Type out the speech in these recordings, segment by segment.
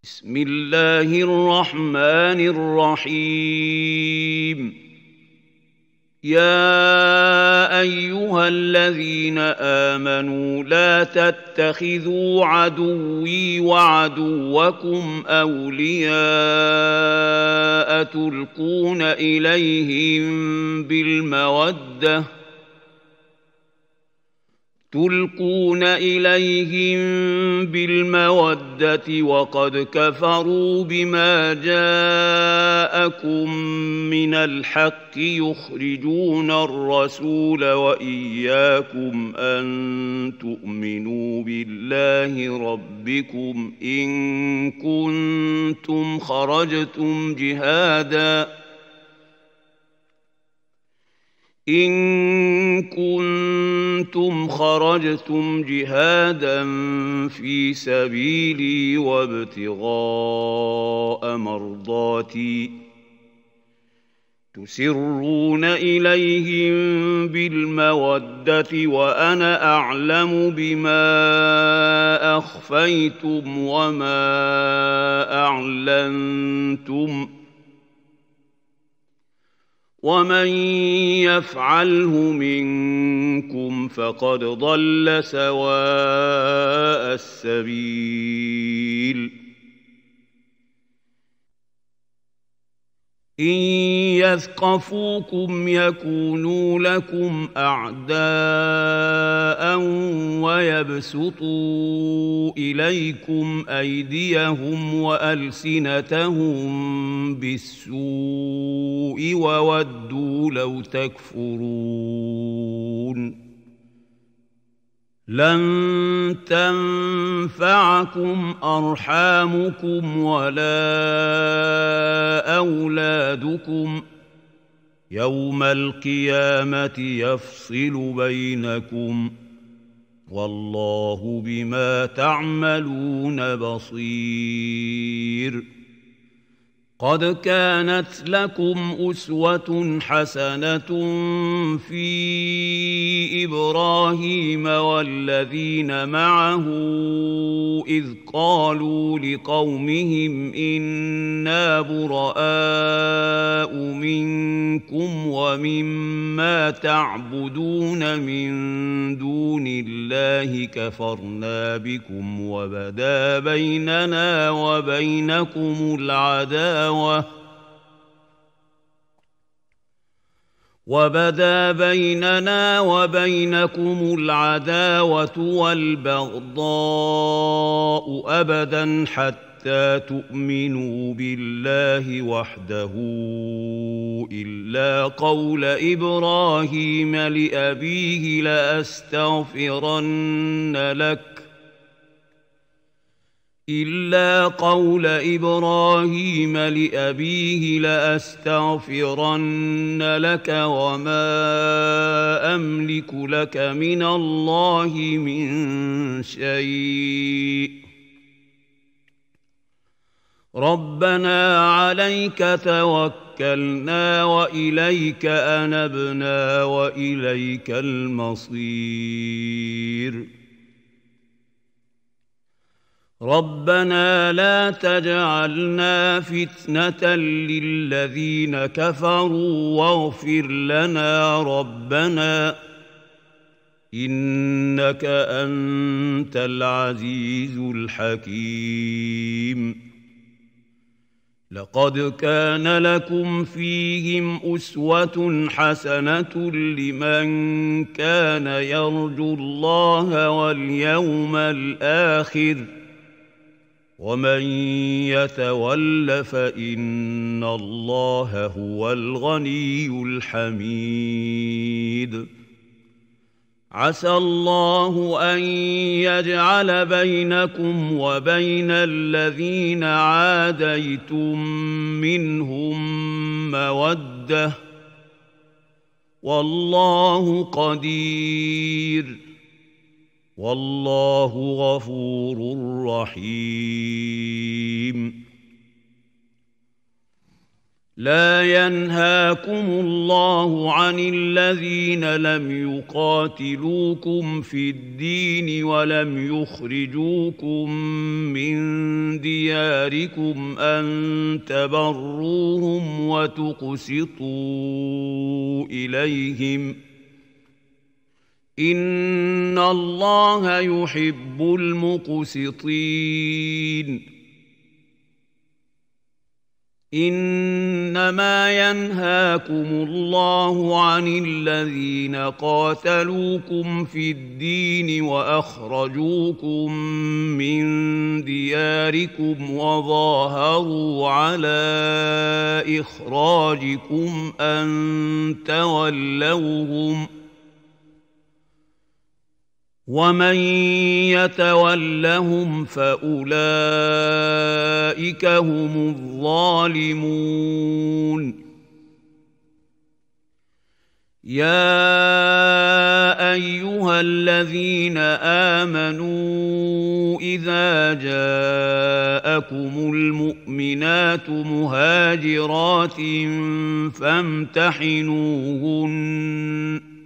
بسم الله الرحمن الرحيم. يا أيها الذين آمنوا لا تتخذوا عدوي وعدوكم أولياء تلقون إليهم بالمودة وقد كفروا بما جاءكم من الحق يخرجون الرسول وإياكم أن تؤمنوا بالله ربكم إن كنتم خرجتم جهادا في سبيلي وابتغاء مرضاتي تسرون إليهم بالمودة وأنا أعلم بما أخفيتم وما أعلنتم ومن يفعله منكم فقد ضل سواء السبيل. إن يثقفوكم يكونوا لكم أعداء ويبسطوا إليكم أيديهم وألسنتهم بالسوء وودوا لو تكفرون. لن تنفعكم أرحامكم ولا أولادكم يوم القيامة يفصل بينكم والله بما تعملون بصير. قد كانت لكم أسوة حسنة في إبراهيم والذين معه إذ قالوا لقومهم إنا براء منكم ومما تعبدون من دون الله كفرنا بكم وبدا بيننا وبينكم العداوة والبغضاء أبدا حتى تؤمنوا بالله وحده إلا قول إبراهيم لأبيه لأستغفرن لك وما أملك لك من الله من شيء ربنا عليك توكلنا وإليك أنبنا وإليك المصير. ربنا لا تجعلنا فتنة للذين كفروا واغفر لنا ربنا إنك أنت العزيز الحكيم. لقد كان لكم فيهم أسوة حسنة لمن كان يرجو الله واليوم الآخر ومن يتول فإن الله هو الغني الحميد. عسى الله أن يجعل بينكم وبين الذين عاديتم منهم مودة والله قدير والله غفور رحيم. لا ينهاكم الله عن الذين لم يقاتلوكم في الدين ولم يخرجوكم من دياركم أن تبروهم وتقسطوا إليهم إن الله يحب المقسطين إنما ينهاكم الله عن الذين قاتلوكم في الدين وأخرجوكم من دياركم وظاهروا على إخراجكم أن تولوهم ومن يتولهم فأولئك هم الظالمون يا أيها الذين آمنوا إذا جاءكم المؤمنات مهاجرات فامتحنوهن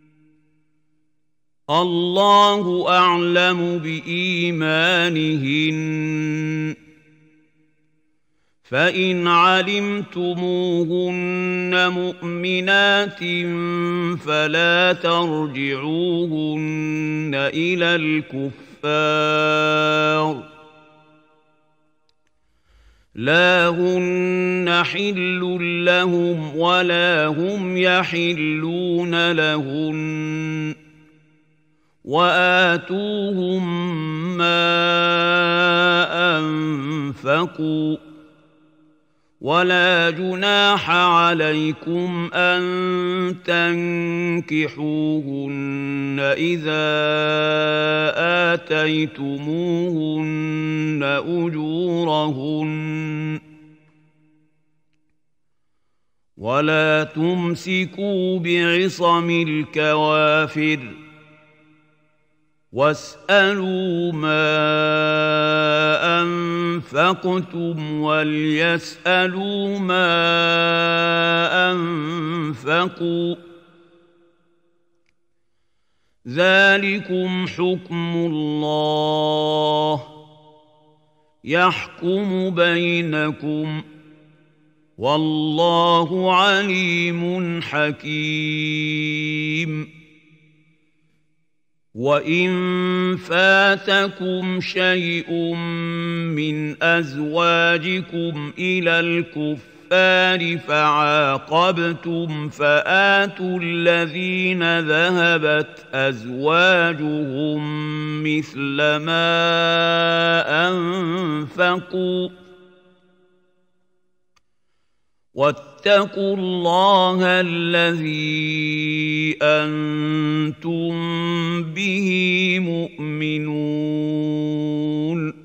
الله أعلم بإيمانهن فإن علمتموهن مؤمنات فلا ترجعوهن إلى الكفار لا هن حل لهم ولا هم يحلون لهن وآتوهم ما أنفقوا ولا جناح عليكم أن تنكحوهن إذا آتيتموهن أجورهن ولا تمسكوا بعصم الكوافر واسألوا ما أنفقتم وليسألوا ما أنفقوا ذلكم حكم الله يحكم بينكم والله عليم حكيم وإن فاتكم شيء من أزواجكم إلى الكفار فعاقبتم فآتوا الذين ذهبت أزواجهم مثل ما أنفقوا واتقوا الله الذي أنتم به مؤمنون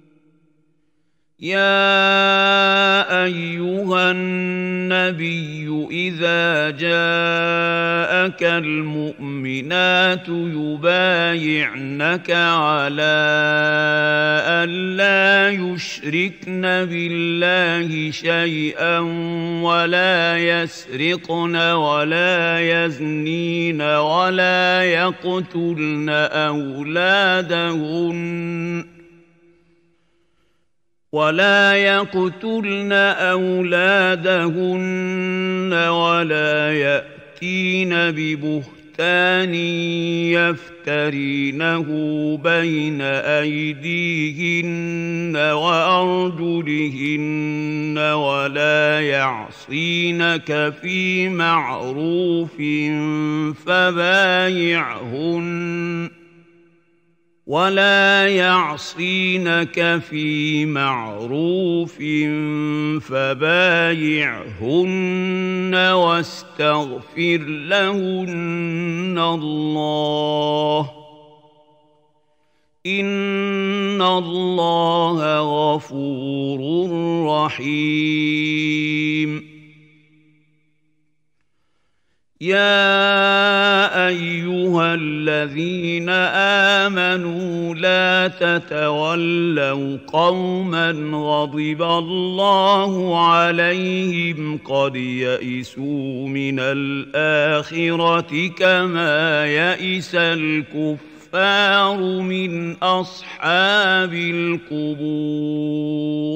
يا أيها النبي إذا جاءك المؤمنات يبايعنك على أن لا يشركن بالله شيئا ولا يسرقن ولا يزنين ولا يقتلن أولادهن ولا يأتين ببهتان يفترينه بين أيديهن وأرجلهن ولا يعصينك في معروف فبايعهن واستغفر لهن الله إن الله غفور رحيم يا أيها الذين آمنوا لا تتولوا قوما غضب الله عليهم قد يئسوا من الآخرة كما يئس الكفار من أصحاب القبور.